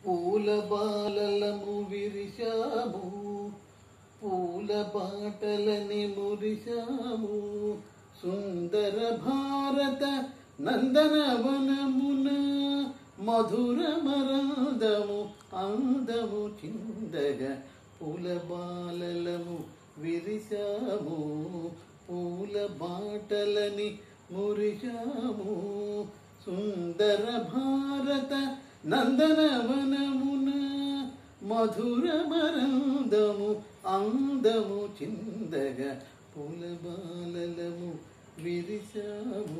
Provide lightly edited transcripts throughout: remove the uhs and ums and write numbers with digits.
పూల బాలలము విరిశాము, పూల బాటలని మురిశాము. సుందర భారత నందనవనమున మధుర మరాదము అందము చిందగా పూల బాలలము విరిశాము, పూల బాటలని మురిశాము. సుందర భారత నందనవనమున మధుర మరాదము అందము చిందగా పూల బాలలము విరిశాము.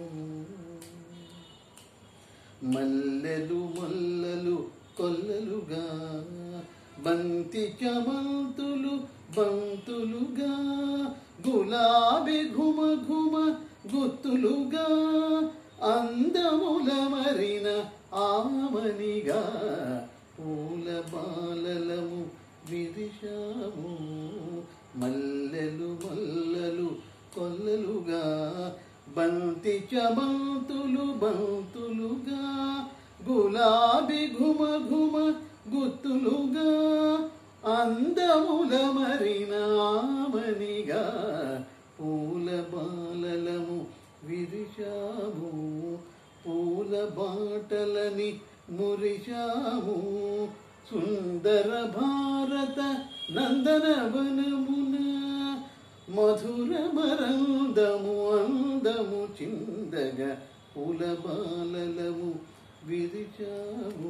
మల్లెలు మల్లలు కొల్లలుగా, బంతి చమంతులు బంతులుగా, గులాబీ ఘుమ ఘుమ గుత్తులుగా, అందముల మరిన ఆమనిగా పూల బాలలము విరిశాము. మల్లెలు మల్లలు కొల్లలుగా, బంతి చమంతులు బంతులుగా, గులాబీ ఘుమ ఘుమ గుత్తులుగా, అందముల మరిన ఆమనిగా పూల బాలలము విరిశాము. పూల బాటలని మురిశాము. సుందర భారత నందనవనమున మధుర మరాదము అందము చిందగా పూల బాలలము విరిశాము.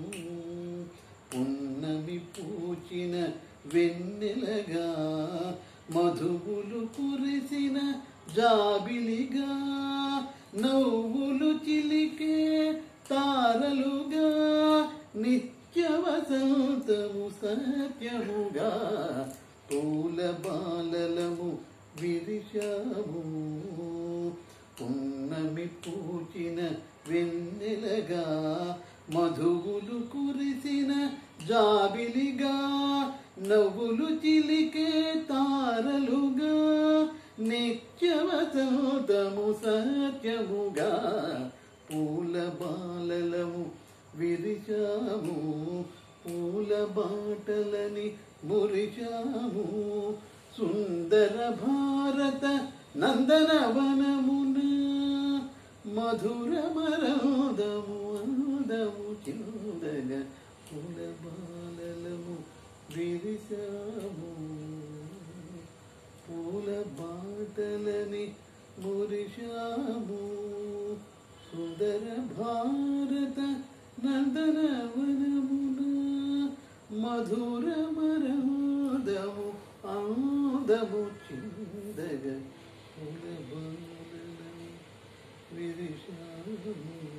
పున్నమి పూచిన వెన్నెలగా, మధువులు కురిసిన జాబిలిగా, నవ్వులు చిలికే తారలుగా, నిత్య వసంతము సత్యముగా పూల బాలలము విరిశాము. పున్నమి పూచిన వెన్నెలగా, మధువులు కురిసిన జాబిలిగా, నవ్వులు చిలికే తారలుగా, నిత్య వసంతము సత్యముగా పూల బాలలము విరిశాము. పూల బాటలని మురిశాము. సుందర భారత నందనవనమున మధుర మరాదము అందము చిందగా పూల బాలలము విరిశాము. పూల బాటలని మురిశాము. సుందర భారత నందనవనమున మధుర మరాదము అందము చిందగా పూల బాలలము విరిశాము.